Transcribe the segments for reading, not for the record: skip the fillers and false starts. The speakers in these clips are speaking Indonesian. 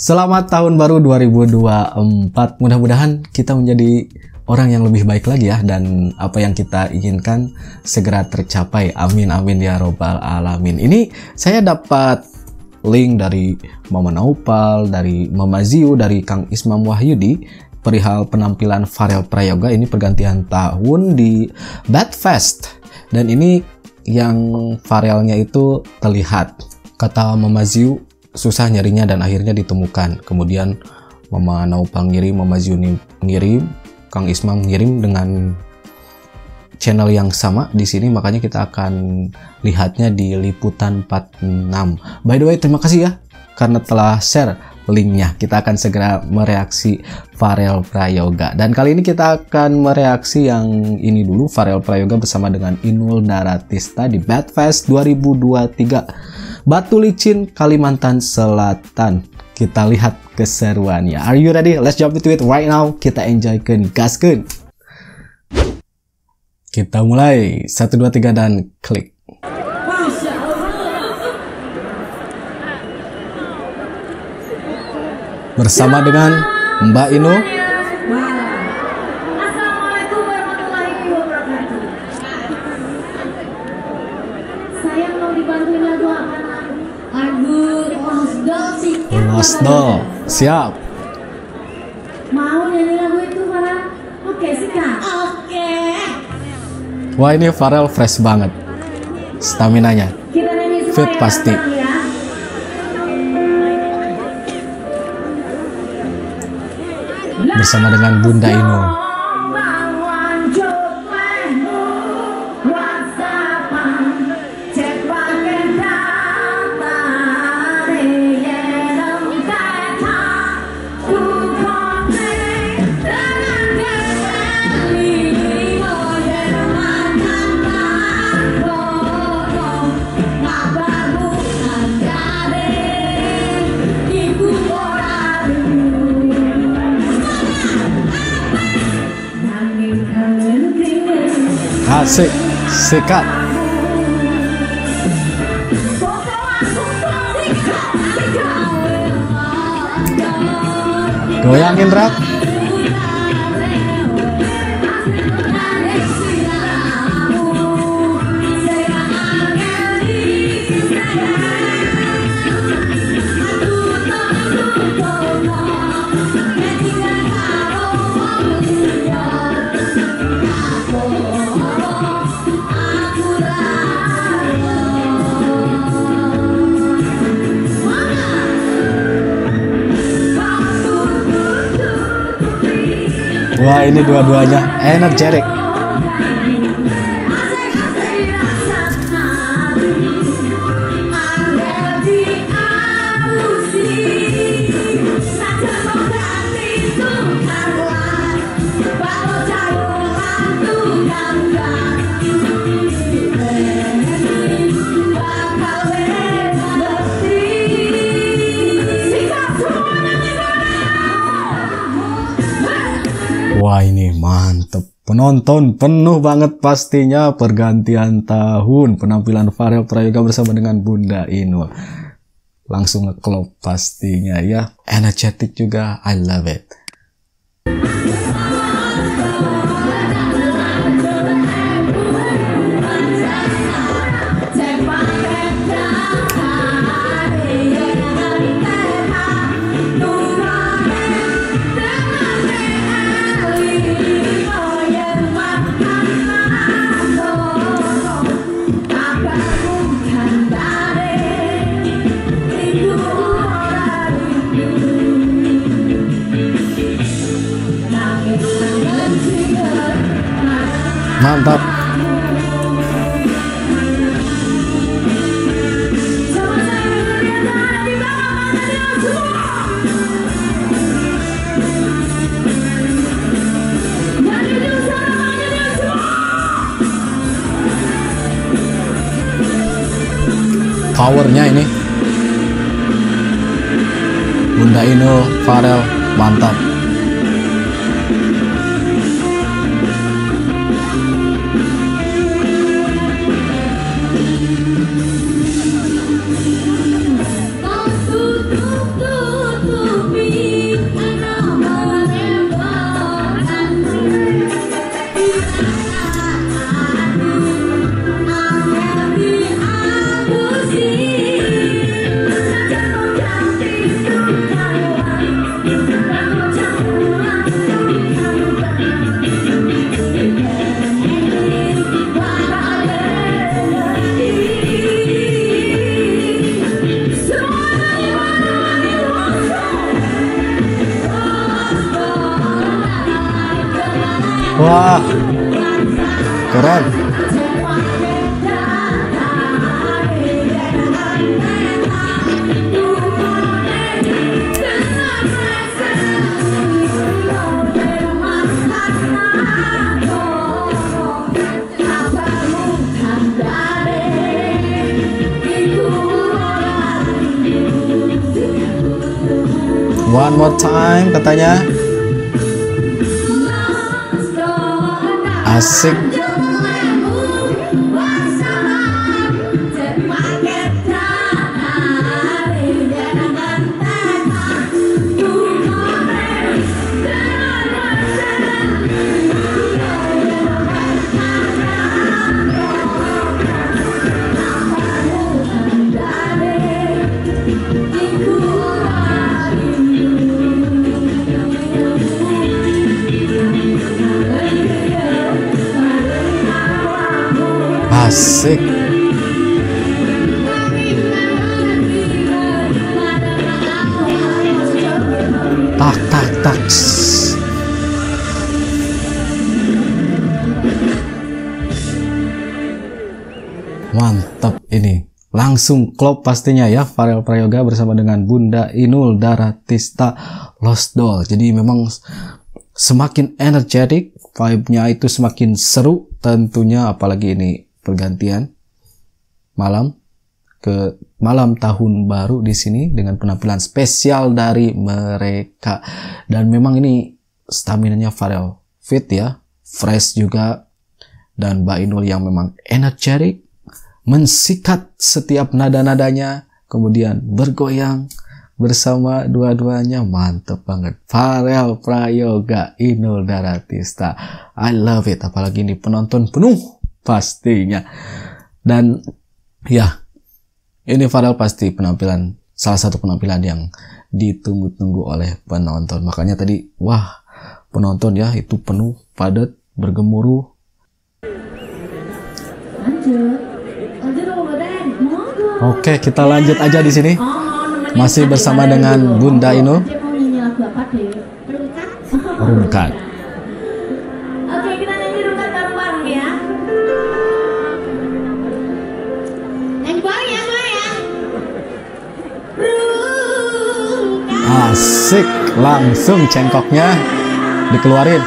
Selamat tahun baru 2024. Mudah-mudahan kita menjadi orang yang lebih baik lagi ya, dan apa yang kita inginkan segera tercapai. Amin amin ya robbal alamin. Ini saya dapat link dari Mama Naupal, dari Mama Ziu, dari Kang Ismam Wahyudi perihal penampilan Pharrell Prayoga ini pergantian tahun di Badfest. Dan ini yang Pharrellnya itu terlihat, kata Mama Ziu susah nyarinya dan akhirnya ditemukan. Kemudian Mama Naupal ngirim, Mama Ziu ngirim, Kang Ismam ngirim dengan channel yang sama di sini, makanya kita akan lihatnya di Liputan 46. By the way, terima kasih ya karena telah share linknya. Kita akan segera mereaksi Pharrell Prayoga. Dan kali ini kita akan mereaksi yang ini dulu, Pharrell Prayoga bersama dengan Inul Daratista di Badfest 2023 Batu Licin, Kalimantan Selatan. Kita lihat keseruannya. Are you ready? Let's jump into it right now. Kita enjoykan, gaskan. Kita mulai. 1, 2, 3 dan klik. Bersama dengan Mbak Inul. Assalamualaikum warahmatullahi wabarakatuh. Saya mau dibantuin lagu apa? Lagu Lost Doll. Siap. Mau nyanyi lagu itu, Farah? Oke, sikat. Oke. Wah, ini Pharrell fresh banget. Staminanya Kita nyanyi semua fit ya, pasti. bareng-bareng ya. Bersama dengan Bunda Inul. Asik, sikat. Goyangin rap. Wah, ini dua-duanya energetic. Wah, ini mantep. Penonton penuh banget pastinya. Pergantian tahun, penampilan Pharrell Prayoga bersama dengan Bunda Inul. Langsung ngeklop pastinya ya. Energetic juga. I love it. Mantap. Powernya ini Bunda Inul, Pharrell, mantap. Wah, keren. One more time katanya. Asik. Asik. Tak tak tak. Mantap ini. Langsung klop pastinya ya, Pharrell Prayoga bersama dengan Bunda Inul Daratista Lost Doll. Jadi memang semakin energetic, vibe-nya itu semakin seru tentunya, apalagi ini pergantian malam ke malam tahun baru di sini dengan penampilan spesial dari mereka. Dan memang ini staminanya Pharrell fit ya, fresh juga, dan Mbak Inul yang memang energetic, mensikat setiap nada-nadanya, kemudian bergoyang bersama dua-duanya. Mantep banget. Pharrell Prayoga, Inul Daratista, I love it. Apalagi ini penonton penuh pastinya. Dan ya, ini Pharrell pasti salah satu penampilan yang ditunggu-tunggu oleh penonton. Makanya tadi, wah, penonton ya itu penuh, padat, bergemuruh. Oke, kita lanjut aja di sini. Masih bersama dengan Bunda Inul. Rungkat. Oke, kita nyanyi rungkat bareng-bareng ya. Nyanyi bareng ya semua ya. Rungkat. Asik, langsung cengkoknya dikeluarin.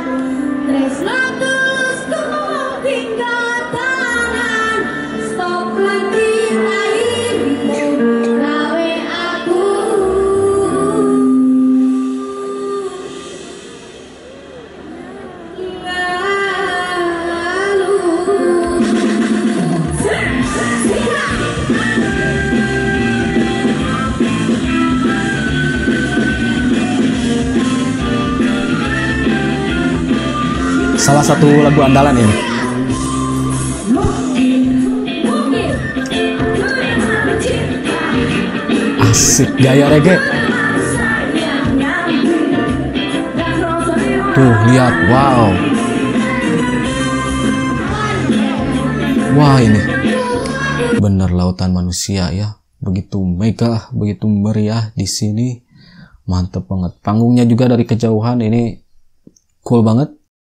Salah satu lagu andalan ini. Asik, gaya reggae. Tuh, lihat, wow. Wah, ini bener lautan manusia ya. Begitu megah, begitu meriah di sini. Mantep banget. Panggungnya juga dari kejauhan ini cool banget.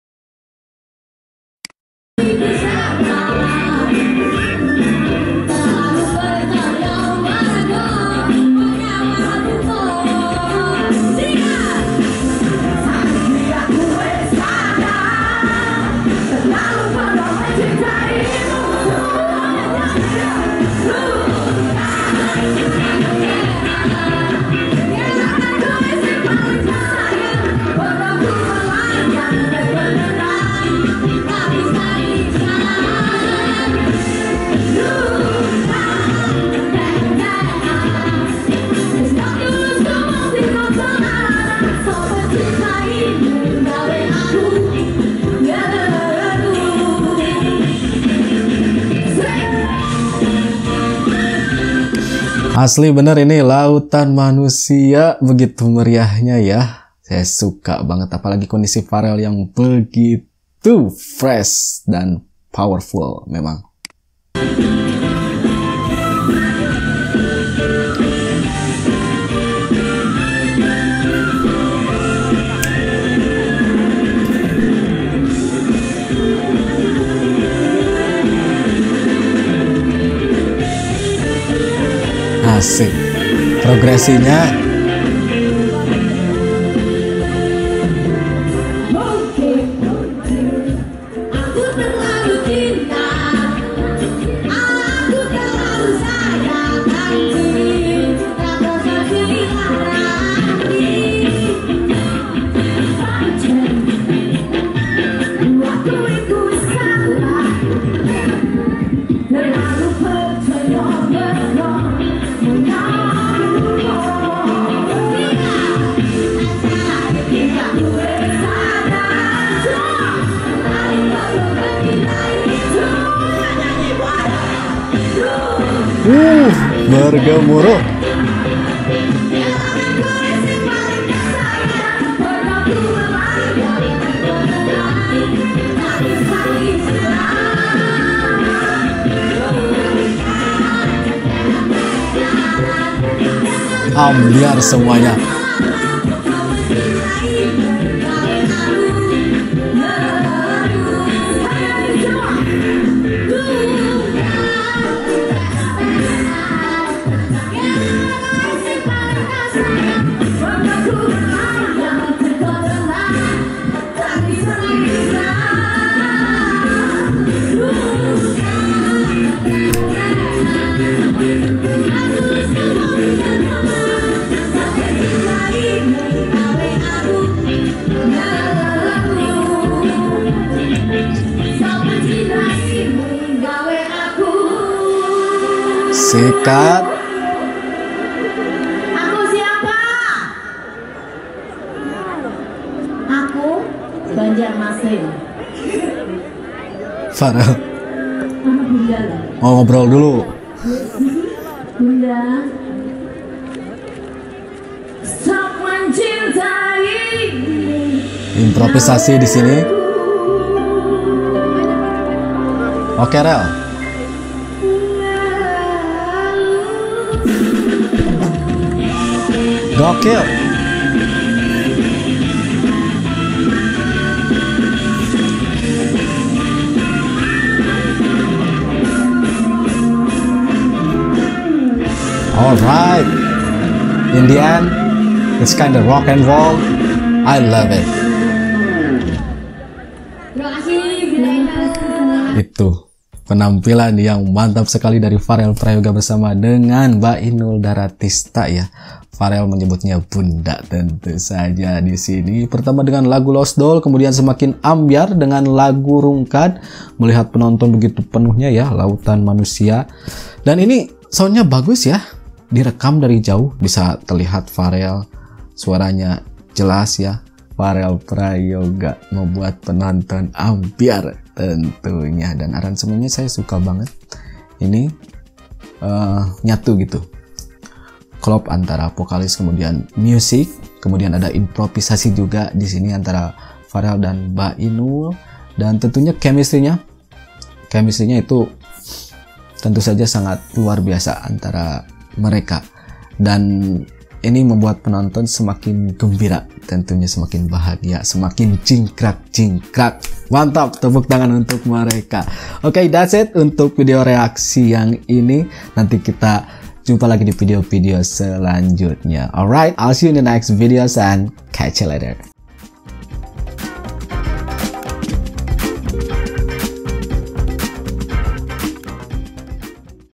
Asli bener ini lautan manusia, begitu meriahnya ya. Saya suka banget, apalagi kondisi Pharrell yang begitu fresh dan powerful memang. Asik. Progresinya bergemuruh. Ambiar semuanya. Sikat. Aku siapa? Aku Banjarmasin. Farel Sama Bunda lah. mau ngobrol dulu. Bunda, stop mencintai. Improvisasi di sini. Oke, Rel. Gokil. Alright. In the end, it's kind of rock and roll. I love it. Terima kasih. Itu penampilan yang mantap sekali dari Farel Prayoga bersama dengan Mbak Inul Daratista ya. Farel menyebutnya Bunda tentu saja di sini. Pertama dengan lagu Lost Doll, kemudian semakin ambiar dengan lagu Rungkat. Melihat penonton begitu penuhnya ya, Lautan Manusia. Dan ini soundnya bagus ya. Direkam dari jauh, bisa terlihat Farel, suaranya jelas ya. Farel Prayoga membuat penonton ambiar tentunya, dan aransemennya saya suka banget. Ini nyatu gitu, klop antara vokalis kemudian musik, kemudian ada improvisasi juga di sini antara Farel dan Mbak Inul, dan tentunya chemistry-nya itu tentu saja sangat luar biasa antara mereka, dan ini membuat penonton semakin gembira, tentunya semakin bahagia, semakin cingkrak. Mantap, tepuk tangan untuk mereka. Oke, that's it untuk video reaksi yang ini. Nanti kita jumpa lagi di video-video selanjutnya. Alright, I'll see you in the next videos and catch you later.